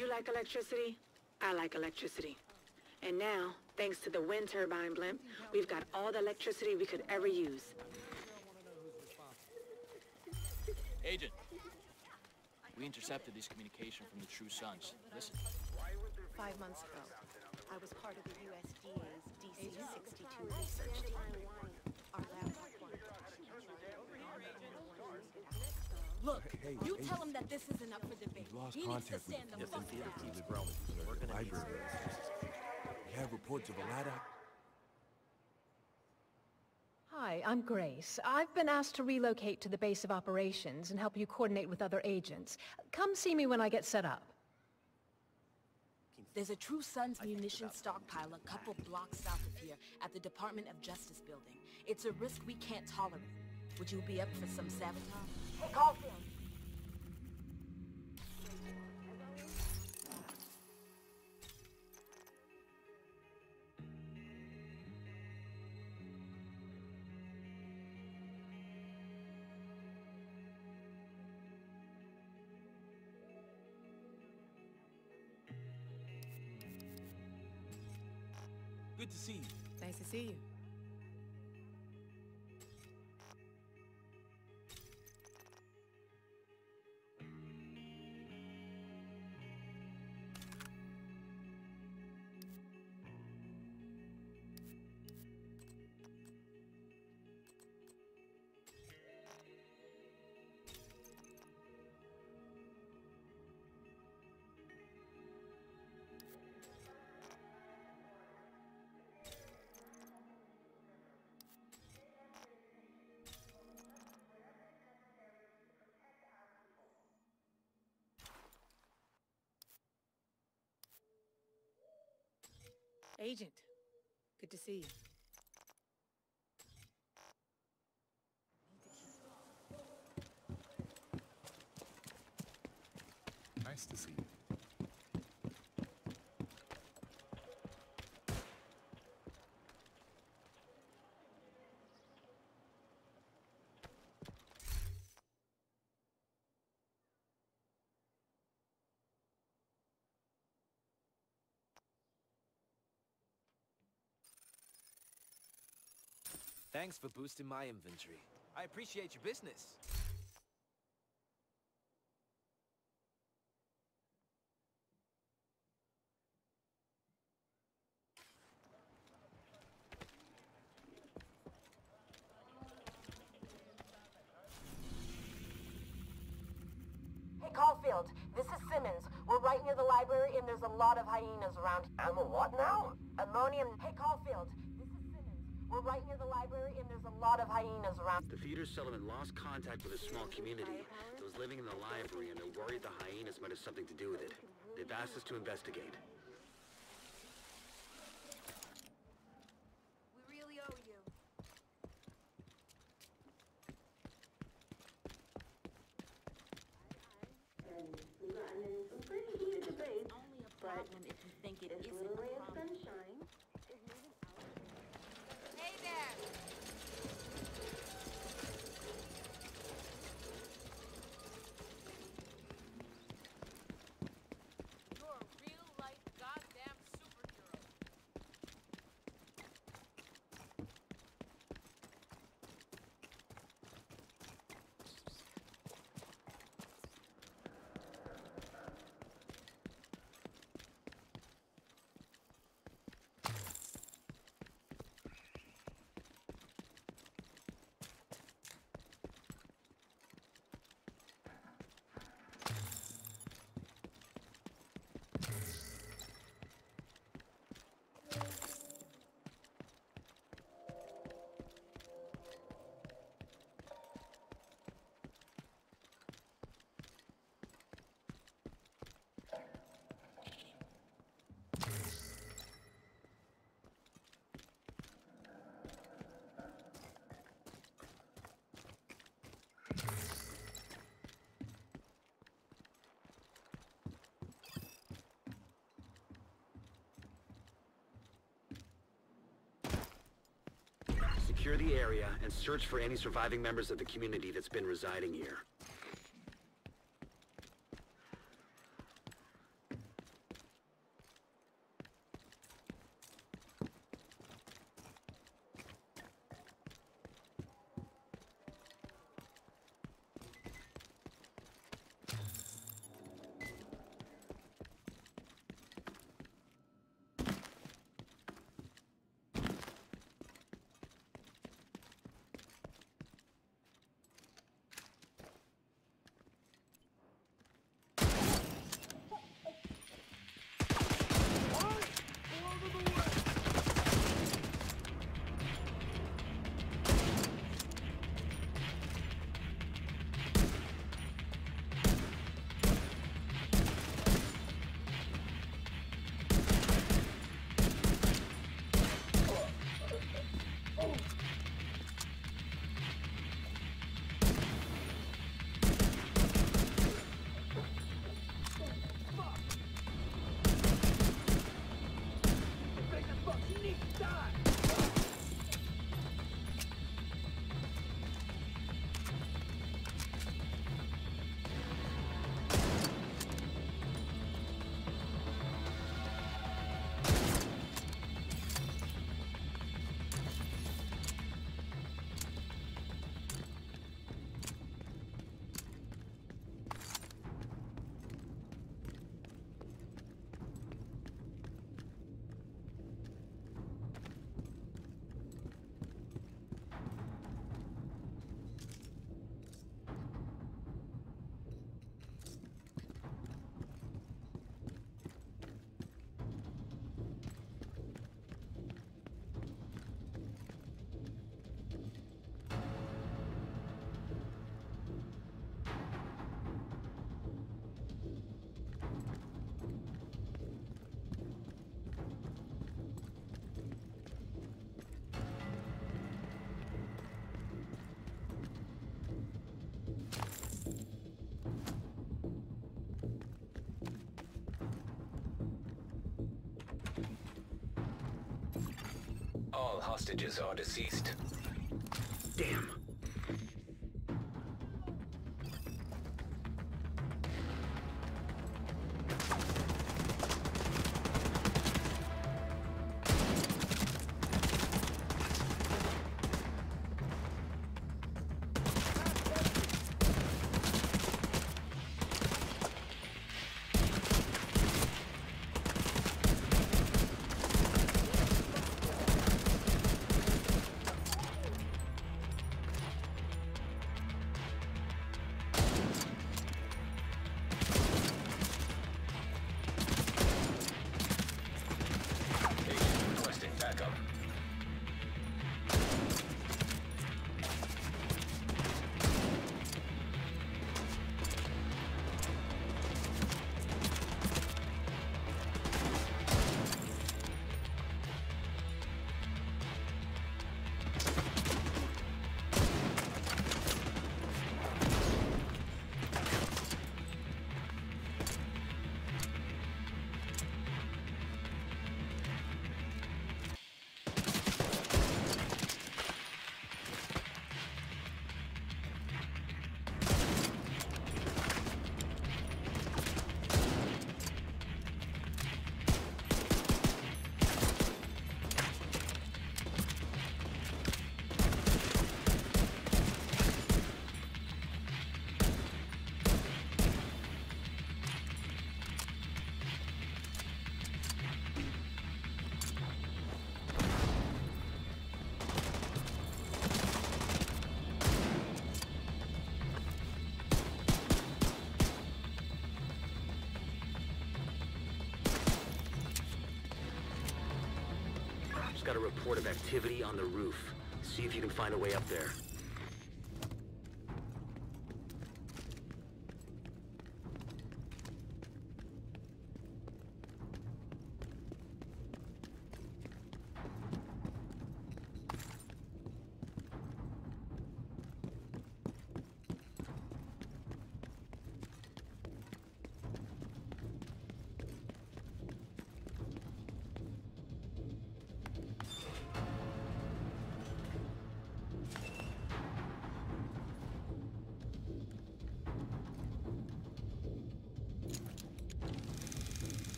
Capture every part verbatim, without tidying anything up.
You like electricity? I like electricity. And now, thanks to the wind turbine blimp, we've got all the electricity we could ever use. Agent, we intercepted this communication from the True Sons. Listen. Five months ago, I was part of the U S D A's D C sixty-two research team. Our lab Look, hey, you hey, tell him that this isn't up for debate. We lost He needs to contact with stand the yes, fuck indeed. down. He live around with the library. We have reports of a ladder. Hi, I'm Grace. I've been asked to relocate to the base of operations and help you coordinate with other agents. Come see me when I get set up. There's a True Sons munition stockpile a couple blocks south of here at the Department of Justice building. It's a risk we can't tolerate. Would you be up for some sabotage? Hey, Caulfield! Good to see you. Nice to see you. Agent, good to see you. Nice to see you. Thanks for boosting my inventory. I appreciate your business. Hey, Caulfield, this is Simmons. We're right near the library and there's a lot of hyenas around. I'm a what now? Ammonium... Hey, Caulfield, this is Simmons. We're right near the library and there's a lot of hyenas around. The feeder settlement lost contact with a small community that was living in the library, and they're worried the hyenas might have something to do with it. They've asked us to investigate. We really owe you. We've gotten in some pretty heated debates, Only a problem if you think it this isn't little a ray of problem. sunshine is moving out. Hey there! You're a real-life goddamn superhero. Secure the area and search for any surviving members of the community that's been residing here. hostages are deceased. Damn. Just got a report of activity on the roof. See if you can find a way up there.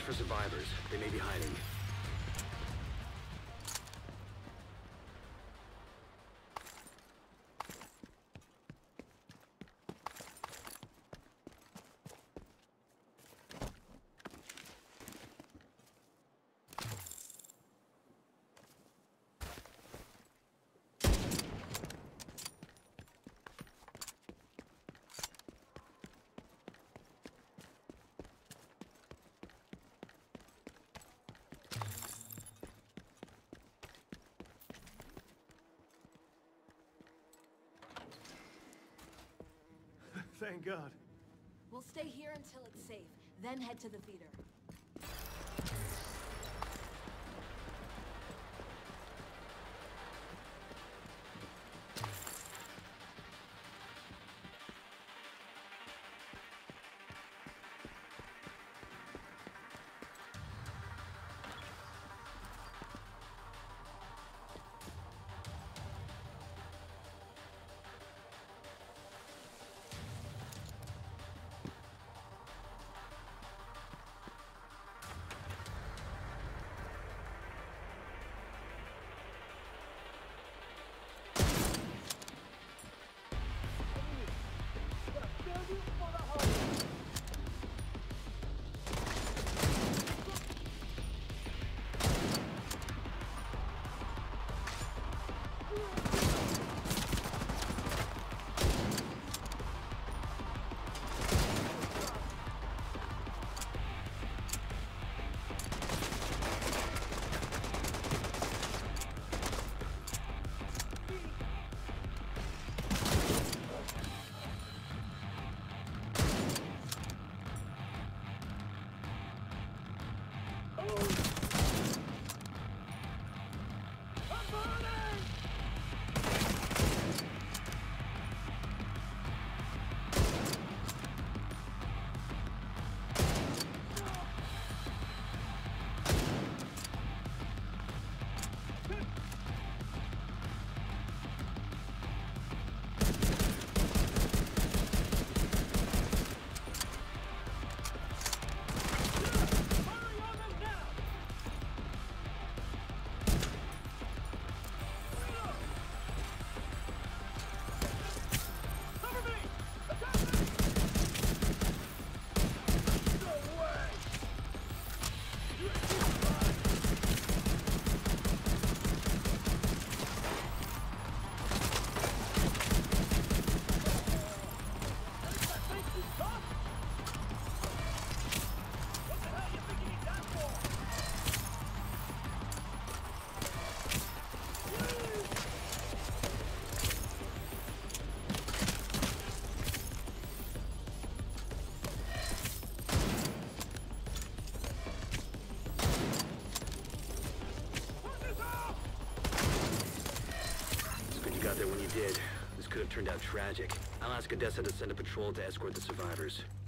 for survivors. They may be hiding. Thank God. We'll stay here until it's safe, then head to the theater. There when you did. This could have turned out tragic. I'll ask Odessa to send a patrol to escort the survivors.